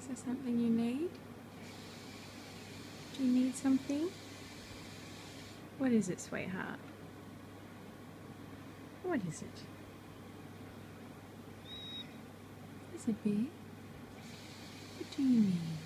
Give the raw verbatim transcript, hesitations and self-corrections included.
there something you need? Do you need something? What is it, sweetheart? What is it? Is it big? What do you need?